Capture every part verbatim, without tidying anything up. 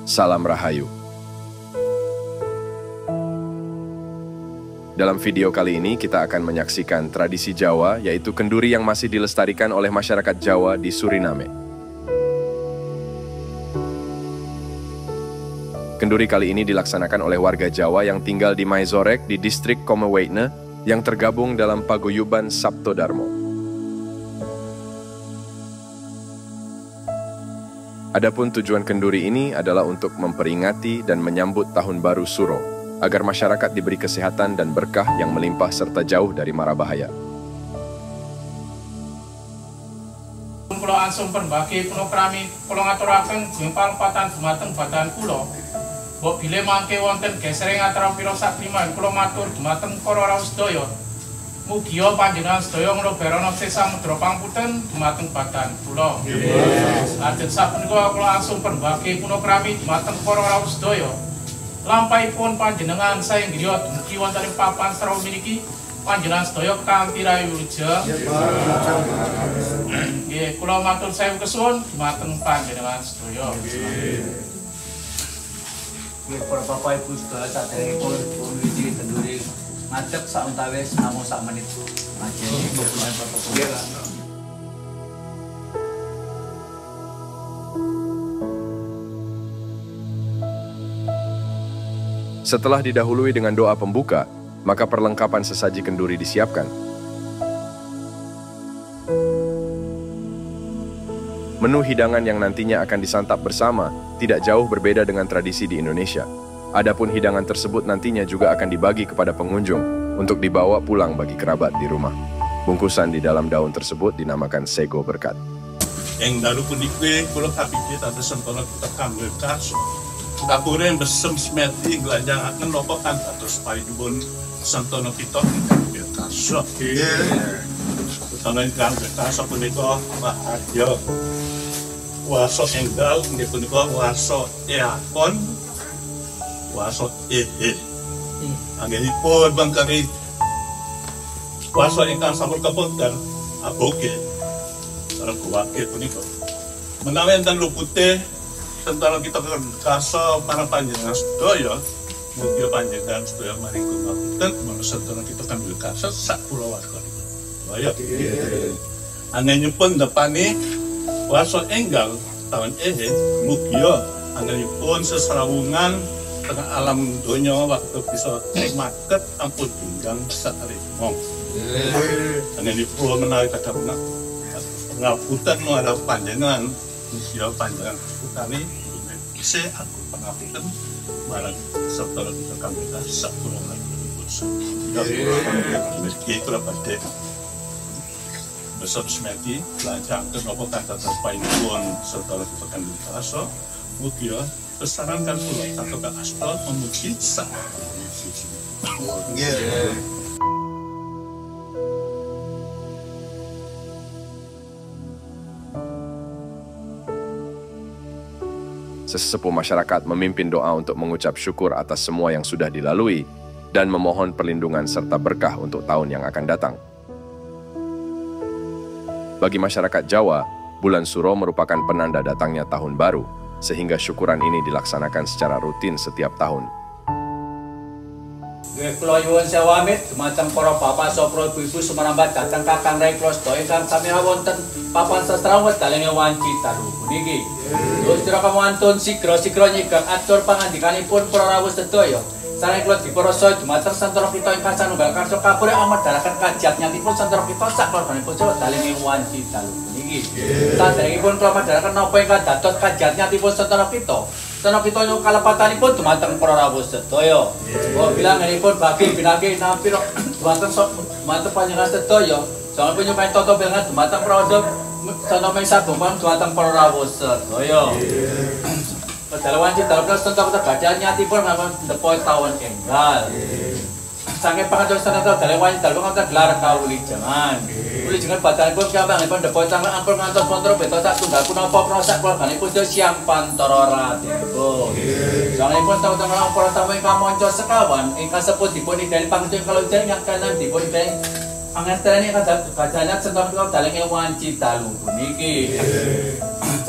Salam Rahayu. Dalam video kali ini kita akan menyaksikan tradisi Jawa, yaitu kenduri yang masih dilestarikan oleh masyarakat Jawa di Suriname. Kenduri kali ini dilaksanakan oleh warga Jawa yang tinggal di Maizorek di distrik Komewetne yang tergabung dalam paguyuban Sabto Darmo. Adapun tujuan kenduri ini adalah untuk memperingati dan menyambut Tahun Baru Suro, agar masyarakat diberi kesehatan dan berkah yang melimpah serta jauh dari mara bahaya. Kulo ansum perbagi puno krami kulo ngaturaken jempal patan dumateng badan kulo. Mbok bile mangke wonten gesering antara pira sak lima kulo matur dumateng para rawuh sedaya. Mugia panjenengan sedaya ngloberono sesa mudra pangputen dumateng badan kula. Lajeng sapunika kula langsung perbagi puno krami dumateng para rawuh sedaya. Lampahipun panjenengan sae griya dumugi wonten ing papan sarawuh niki panjenengan sedaya kanthi rayu wilujeng. Nggih, kula matur sewu kesuwun dumateng panjenengan sedaya. Nggih, para Bapak Ibu sedaya saderengipun wiwiti kenduri ngadeg sauntawis namung sak menit. Ajeng kebutuhan protokol. Setelah didahului dengan doa pembuka, maka perlengkapan sesaji kenduri disiapkan. Menu hidangan yang nantinya akan disantap bersama tidak jauh berbeda dengan tradisi di Indonesia. Adapun hidangan tersebut nantinya juga akan dibagi kepada pengunjung untuk dibawa pulang bagi kerabat di rumah. Bungkusan di dalam daun tersebut dinamakan sego berkat. Yang dalu punikwe kulo kapikir ada sentono kita kambil kaso. Kapuren besem smeti nglajangaken lopokan atus payudun sentono kita kambil kaso. Sentono kambil kaso punika bahagia. Waso enggal nggih punika waso eakon. Waso eh anggenipun bangkari waso ingkang sampun kapunten aboge sareng kuwake punika menawi enten lupute tentang kita kaso para panjenengan sedaya mugi panjenengan sedaya maring kumapunten manungsa sedaya kita kambil kaso sak kula warga niku kaya anggenipun depane waso enggal tahun ini mugi anggenipun sesarawungan tengah alam dunia waktu bisa nikmatet ampun pinggang sakarimo. Dan ini perlu menarik kata benar. Pengapunten nu ada panjangan, musia panjangan putani, bisa aku pengapunten marang serta kita kami satu lagi berusaha. Jadi itu dapat deh. Besar semati, belajar ke nopo kata terpain pun serta kita kami rasa, mugia pesarankan pula atau ke aspal memuji sang Sesepuh masyarakat memimpin doa untuk mengucap syukur atas semua yang sudah dilalui dan memohon perlindungan serta berkah untuk tahun yang akan datang. Bagi masyarakat Jawa, bulan Suro merupakan penanda datangnya tahun baru, sehingga syukuran ini dilaksanakan secara rutin setiap tahun. Kula nyuwun sewu amit dumateng para bapak sopro ibu-ibu sumerambat dhateng kakang rai kula sedaya ingkang sami wonten papan sastrawet dalem wanci dalu puniki. Terus sira kawantun sigra-sigra nyegah atur pangandikanipun para rawuh sedaya. Sareng kula diparasa dumateng santara kita ingkang sanunggal karsa kapure amedharaken kajatnyatipun santara kita sak korbanipun dalem wanci dalu puniki. Saderengipun kula madharaken napa ingkang dados kajatnyatipun santara kita. Santara kita nyuwun kalepatanipun dumateng para rawuh sedaya. Kula bilanganipun bagi binagi nampi dumateng dumateng panjenengan sedaya. Sampun nyupain tata bilangan dumateng prawadha santara mesa bumpan dumateng para rawuh sedaya. Pedalawan cita terus tentang tergadaan nyatipun memang depoy tahun enggal. Sange pangatur sanata dalawan cita terus ngata gelar kawilujengan. Wilujengan badanipun kiamangipun depoy tanggal ampun ngantos kontrol beto sak tunggal punapa proses keluarganipun siang pantoro ratipun. Sangipun tahu-tahu ampun tamu ingkang monco sekawan ingkang seput dipun idani pangatur kalujen yang kanan dipun idani pangestrene kadang kadangnya sentor kula dalenge wanci dalu puniki.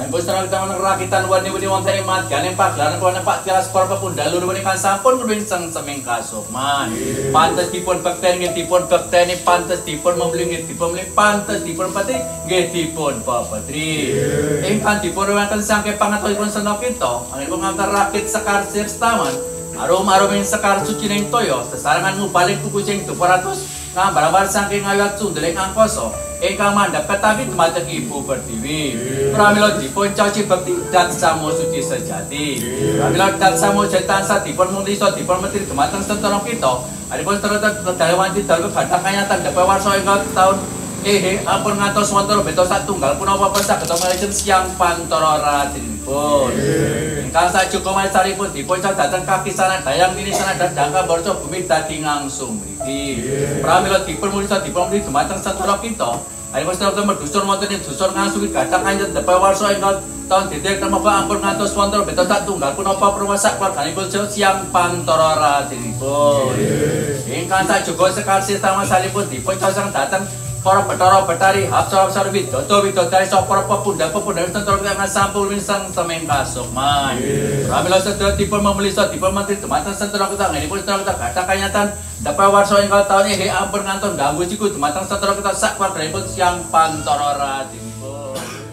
Dan bos terang kita menerakitan wani-wani wonten ing madyan ing pagelaran kula Pak Tilas para pepundhal luwih kan sampun kuwi seng seming kasoman. Pantes dipun bekten nggih dipun bekteni pantes dipun membeli nggih dipun membeli pantes dipun pati nggih dipun papatri. Ingkang dipun rewanken sangke pangatosipun sena kita anggenipun ngantar rakit sekar sirstaman arum-arum ing sekar suci ning toya sesarengan ngubaling kuku sing duparatus ngambar-ambar saking ayat sundeling angkasa ingkang mandhap ketapi dumateng Ibu Pertiwi. Pramila dipun caci bekti dan samo suci sejati. Pramila dan samo jati tansah dipun mulisa dipun mentri dumateng sentara kita. Adipun terus dalem dalu gadah kanyatan dape warsa ing taun ehe ampun ngantos wonten beta satunggal punapa saged mangajeng siang pantara radinipun. Ingkang sajuga maestaripun dipun dhateng kakisanan dayang nini sanadyan dangka borco bumi dadi ngangsung mriki. Pramila dipun mulisa dipun mentri dumateng sentara kita. Adipun sedaya merdusun wonten ing dusun ngasuki gadah kanyatan dape warsa ing taun didek temapa ampun ngantos wonten beta satunggal punapa perwasak keluarganipun siang pantara radinipun. Ingkang sajuga sekar sirstaman salipun dipun cosong dhateng para Bathara Bathari Hapsa-hapsa Widodo Widodari saha para pepundhal-pepundhal tentara kang sampun winsang semeng kasukman. Pramila sedaya dipun memelisa dipun mentri dumateng sentara kita ngenipun sentara kita gadah kanyatan dapat warsa ingkang taun ehe ampun ngantun ganggu ciku dumateng sentara kita sak keluarganipun siang pantara radinipun.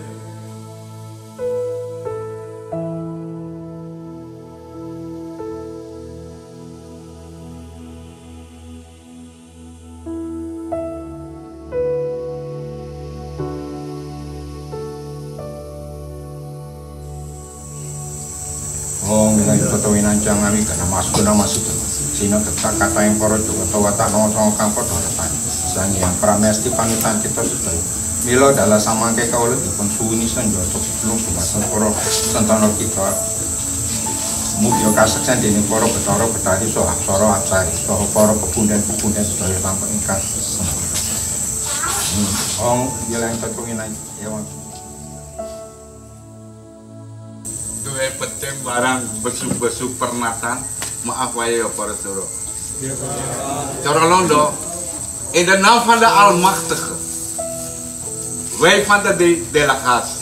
Oh, nilai pertawinan jangan kami karena masuk nama masuk sini ketak kata yang para juga tahu tak nongkrong kang pada depan. Sang yang pramesti pamitan kita sudah. Milo adalah sama kayak kau lebih pun suni sanjol untuk belum pembahasan para tentang kita. Mungkin kasaksan dini para Bathara Bathari soh Hapsara Hapsari soh para pepundhal pepundhal sudah tanpa ingkang sempurna. Oh, nilai pertawinan ya. Duwe peting barang besuk-besuk pernatan maaf wae ya para suro. Cara Londo in de naam van de Almachtige wij van de de delegatie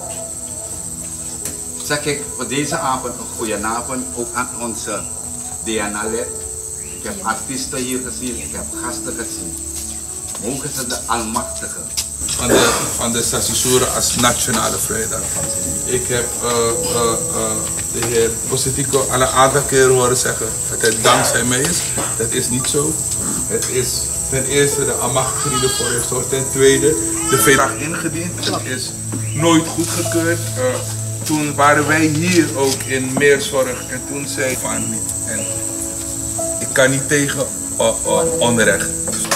zeg ik voor deze avond een goede avond ook aan onze D N A-lid. Ik heb artiesten hier gezien, ik heb gasten gezien. Mogen ze de Almachtige van de, van de Sasisura als nationale vrijdag. Ik heb uh, uh, uh, de heer Positico al een aantal keer horen zeggen dat het dankzij mij is. Dat is niet zo. Het is ten eerste de Almachtige die ervoor heeft gezorgd. Ten tweede de vrijdag ingediend. Het is nooit goedgekeurd. Uh, toen waren wij hier ook in Meerzorg en toen zei van en ik kan niet tegen uh, uh, onrecht.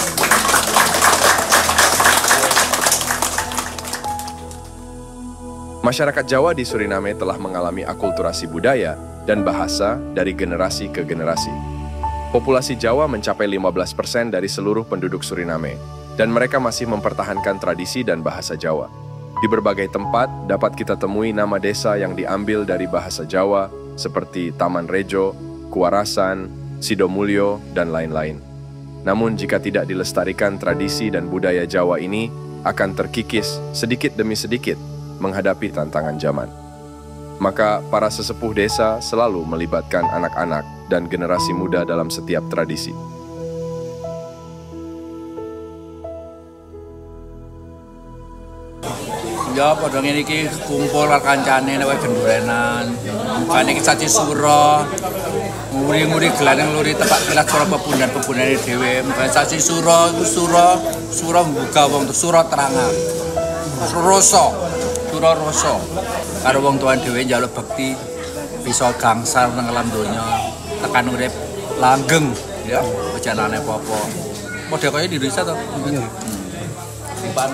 Masyarakat Jawa di Suriname telah mengalami akulturasi budaya dan bahasa dari generasi ke generasi. Populasi Jawa mencapai lima belas persen dari seluruh penduduk Suriname, dan mereka masih mempertahankan tradisi dan bahasa Jawa. Di berbagai tempat dapat kita temui nama desa yang diambil dari bahasa Jawa, seperti Taman Rejo, Kuarasan, Sidomulyo, dan lain-lain. Namun jika tidak dilestarikan tradisi dan budaya Jawa ini, akan terkikis sedikit demi sedikit menghadapi tantangan zaman. Maka para sesepuh desa selalu melibatkan anak-anak dan generasi muda dalam setiap tradisi. Ya padha ngene iki kumpul karo kancane nek gendurenan. Mukane iki caci sura. Nguri-nguri gelanang luri tepak tilas para pepundhan-pepundhane dhewe. Mukane caci sura iku sura, sura mbuka wong sura terangan. Rasa, sura rasa. Karo wong tuan dhewe njaluk bekti bisa gangsal nang alam donya, tekan urip langgeng ya, bejanane apa-apa. Model kaya di Indonesia to. Iya. Simpan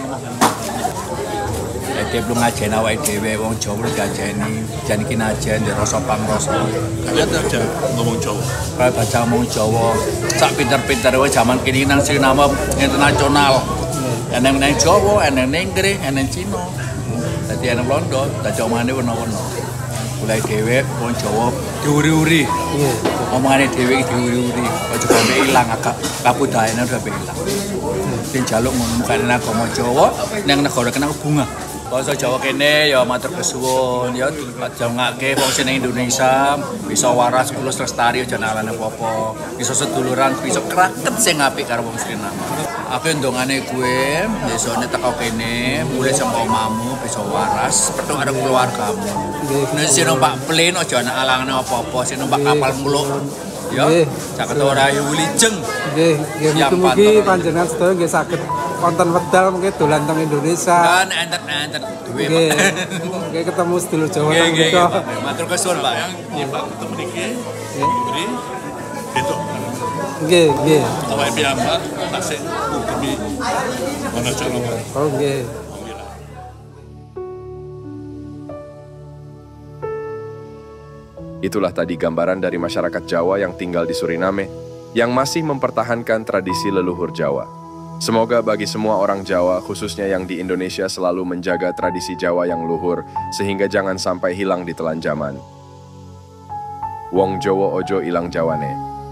Ede belum ngajen awake dhewe wong Jawa diajeni, jan iki najen ndek rasa pangrasa. Kalian baca ngomong Jawa. Kaya baca ngomong Jawa. Sak pinter-pinter wae jaman kini nang Suriname internasional. Eneng nang Jawa, eneng ning Inggris, eneng Cina. Dadi eneng Londo, dadi omane werna-werna. Mulai dhewe wong Jawa diuri-uri. Omongane dhewe iki diuri-uri. Aja sampe ilang agak kabudayane udah ilang. Sing jaluk ngono mukane agama Jawa nang negara kena bunga. Bangsa Jawa kene ya matur kesuwun ya aja ngake wong sing Indonesia bisa waras kulus lestari aja nalane apa-apa. Bisa seduluran, bisa kraket sing apik karo wong Suriname. Aku ndongane gue besone teko kene mulai sama omamu bisa waras petuk karo keluargamu. Nek sing numpak plane aja ana alangane apa-apa, sing numpak kapal muluk ya Jakarta ora ayu wijeng. Nggih, nggih mugi-mugi panjenengan sedaya nggih saged konten wedal mungkin dolan teng Indonesia. Kan enter-enter duwe. Nggih. Nggih ketemu sedulur Jawa Nggih, nggih, kita. matur kesuwun, Pak. Nggih, Pak, ketemu niki. Beri itu. Nggih, nggih. Awake piyambak tasik demi Wonosobo. Oh, nggih. Itulah tadi gambaran dari masyarakat Jawa yang tinggal di Suriname, yang masih mempertahankan tradisi leluhur Jawa. Semoga bagi semua orang Jawa, khususnya yang di Indonesia, selalu menjaga tradisi Jawa yang luhur, sehingga jangan sampai hilang di telan zaman. Wong Jowo ojo ilang Jawane.